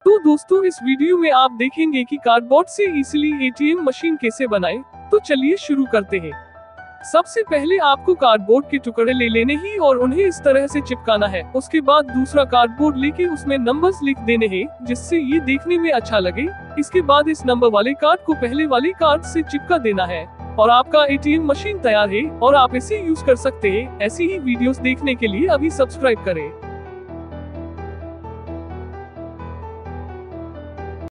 तो दोस्तों इस वीडियो में आप देखेंगे कि कार्डबोर्ड से इजीली एटीएम मशीन कैसे बनाएं। तो चलिए शुरू करते हैं। सबसे पहले आपको कार्डबोर्ड के टुकड़े ले लेने ही और उन्हें इस तरह से चिपकाना है। उसके बाद दूसरा कार्डबोर्ड लेके उसमें नंबर्स लिख देने हैं जिससे ये देखने में अच्छा लगे। इसके बाद इस नंबर वाले कार्ड को पहले वाले कार्ड से चिपका देना है और आपका एटीएम मशीन तैयार है और आप इसे यूज कर सकते हैं। ऐसी ही वीडियोस देखने के लिए अभी सब्सक्राइब करें।